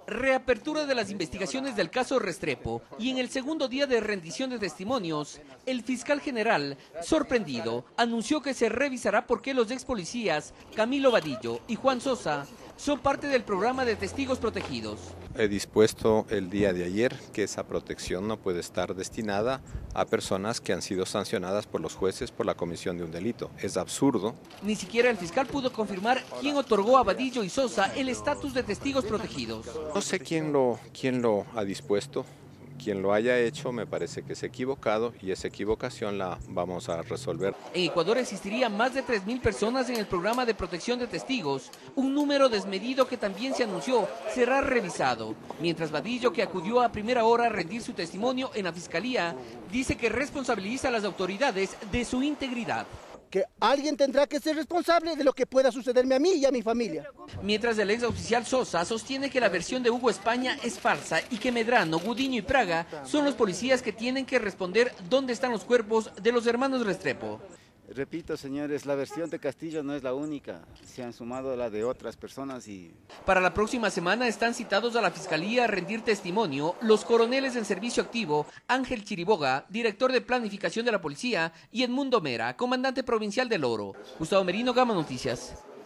Reapertura de las investigaciones del caso Restrepo y en el segundo día de rendición de testimonios, el fiscal general, sorprendido, anunció que se revisará por qué los ex policías Camilo Vadillo y Juan Sosa son parte del programa de testigos protegidos. He dispuesto el día de ayer que esa protección no puede estar destinada a personas que han sido sancionadas por los jueces por la comisión de un delito. Es absurdo. Ni siquiera el fiscal pudo confirmar quién otorgó a Vadillo y Sosa el estatus de testigos protegidos. No sé quién lo ha dispuesto. Quien lo haya hecho me parece que es equivocado y esa equivocación la vamos a resolver. En Ecuador existirían más de 3.000 personas en el programa de protección de testigos, un número desmedido que también se anunció será revisado. Mientras Vadillo, que acudió a primera hora a rendir su testimonio en la fiscalía, dice que responsabiliza a las autoridades de su integridad. Que alguien tendrá que ser responsable de lo que pueda sucederme a mí y a mi familia. Mientras el ex oficial Sosa sostiene que la versión de Hugo España es falsa y que Medrano, Gudiño y Praga son los policías que tienen que responder dónde están los cuerpos de los hermanos Restrepo. Repito, señores, la versión de Castillo no es la única, se han sumado la de otras personas y... Para la próxima semana están citados a la Fiscalía a rendir testimonio los coroneles en servicio activo Ángel Chiriboga, director de planificación de la policía, y Edmundo Mera, comandante provincial del Oro. Gustavo Merino, Gama Noticias.